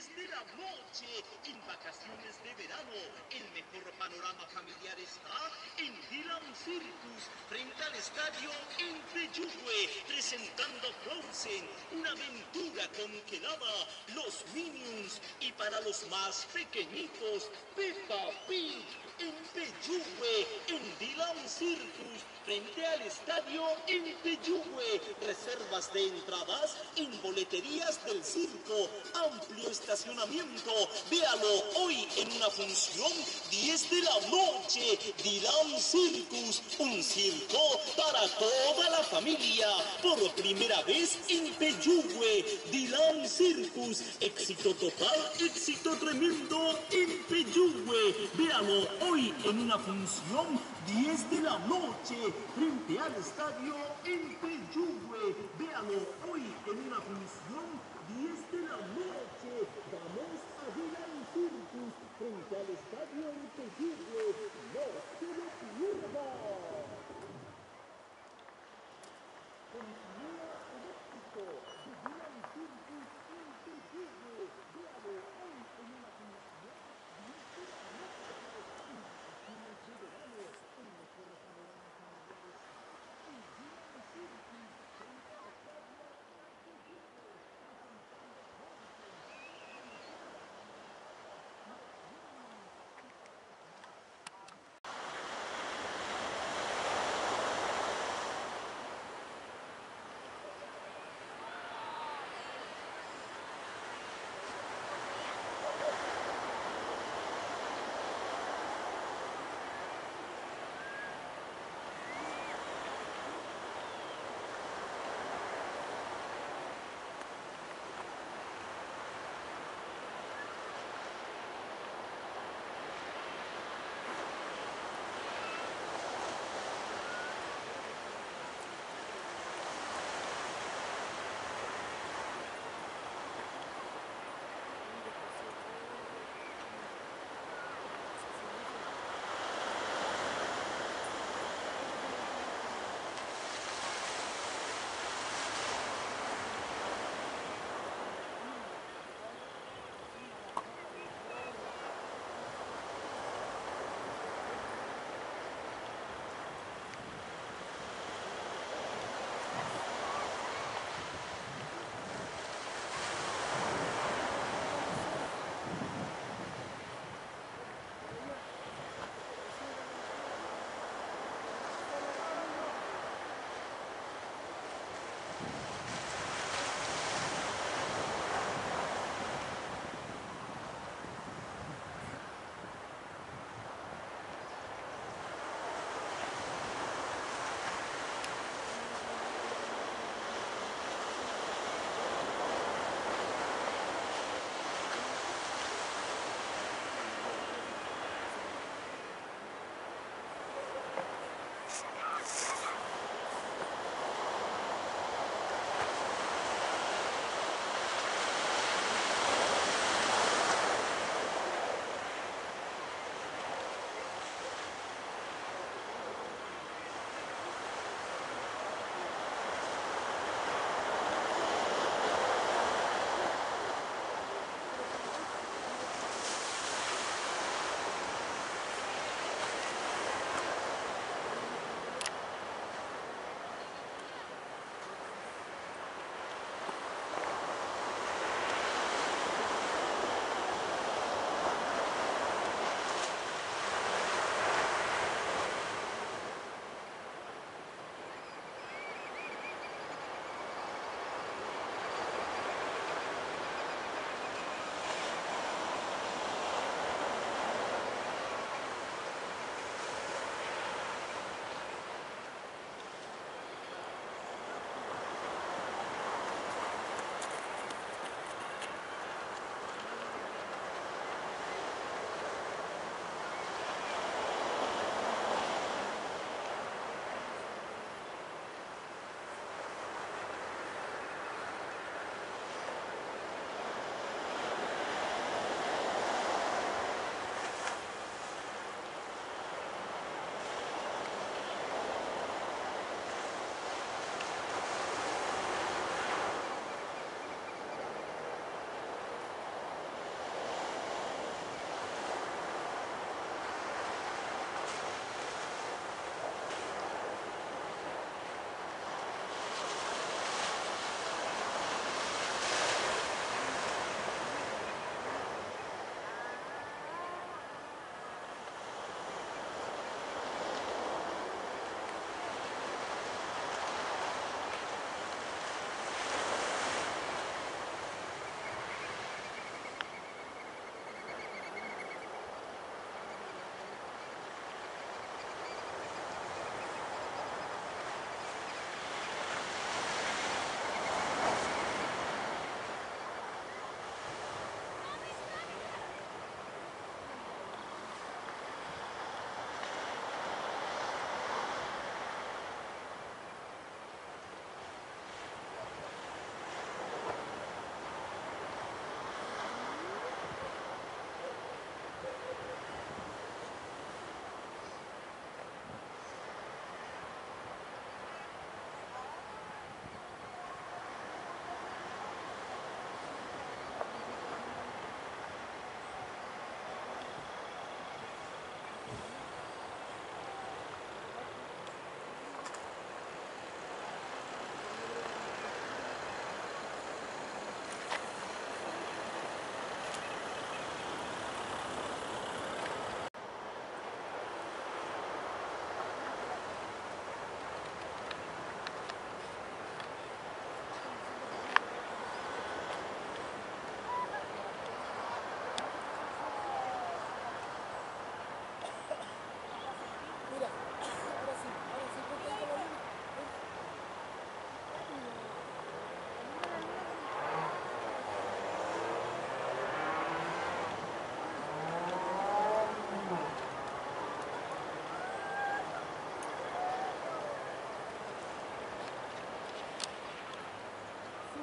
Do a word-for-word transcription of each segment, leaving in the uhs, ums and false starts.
diez de la noche. En vacaciones de verano, el mejor panorama familiar está en Dylan Circus, frente al estadio en Peyúgue, presentando Frozen, una aventura congelada, los Minions y para los más pequeñitos, Peppa Pig, en Peyúgue, en Dylan Circus, frente al estadio en Peyúgue. Reservas de entradas en boleterías del circo, amplio estacionamiento. Véalo hoy en una función diez de la noche. Dylan Circus, un circo para toda la familia. Por primera vez en Peyúgue, Dylan Circus, éxito total, éxito tremendo en Peyúgue. Véalo hoy en una función diez de la noche, frente al estadio en Peyúgue. Véalo hoy en una función diez de la noche. Vamos a Dylan Circus, frente al estadio en Peyúgue. No se lo pierda. Continúa el éxito de Dylan Circus en Peyúgue. Véalo hoy en una función diez de la noche. En vacaciones de verano, el mejor panorama familiar está en Dylan Circus, frente al estadio en Peyúgue, presentando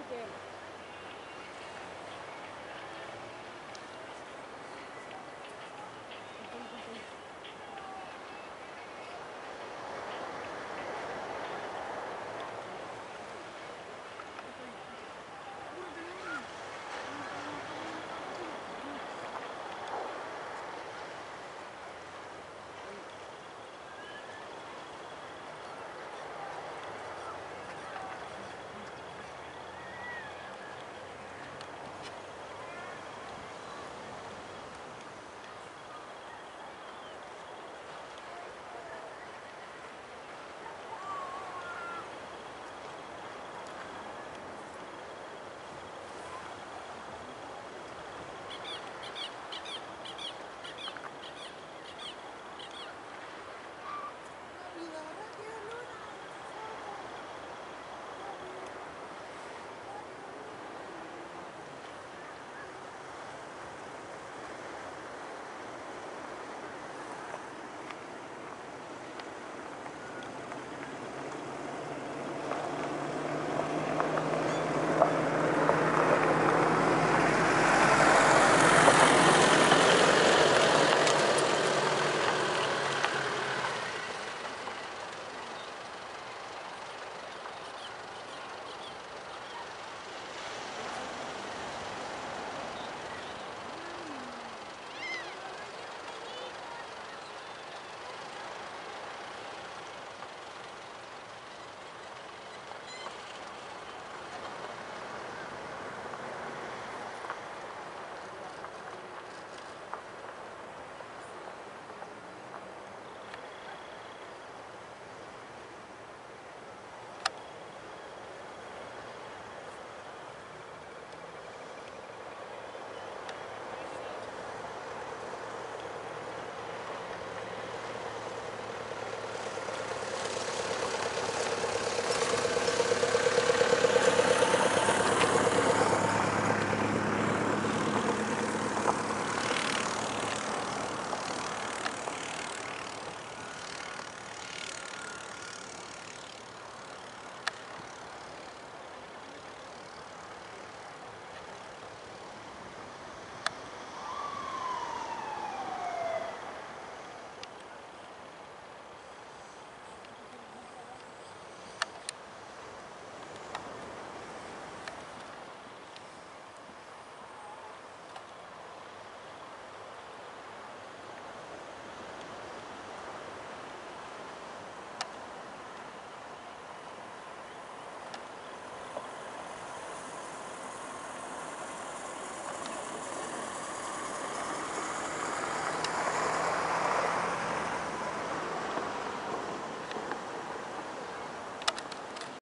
que